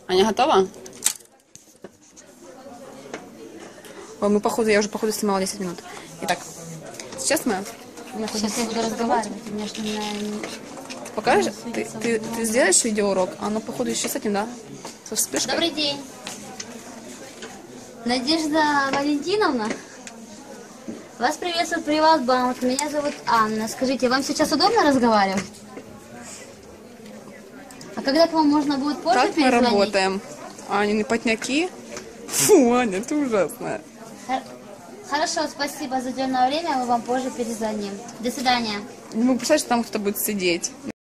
Аня готова? Ой, я уже походу снимала 10 минут. Итак, сейчас мы... Сейчас я буду разговаривать, у меня же Покажешь? Ты сделаешь видеоурок? А оно, походу, еще с этим, да? Со вспышкой? Добрый день. Надежда Валентиновна? Вас приветствует Приватбанк. Меня зовут Анна. Скажите, вам сейчас удобно разговаривать? А когда к вам можно будет позже Как мы перезвонить? работаем? Анины потняки? Фу, Аня, ты ужасная. Хорошо, спасибо за уделенное время. Мы вам позже перезвоним. До свидания. Не могу представить, что там кто-то будет сидеть.